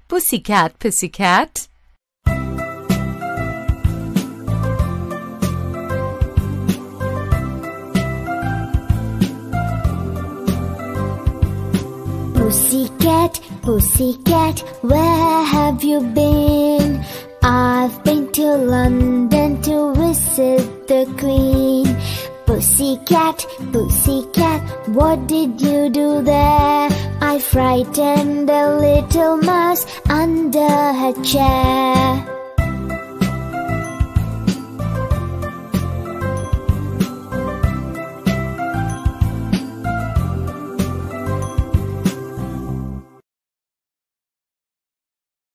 Pussycat, pussycat. Pussycat, pussycat, where have you been? I've been to London to visit the Queen. Pussycat, pussycat, what did you do there? I frightened a little mouse under her chair.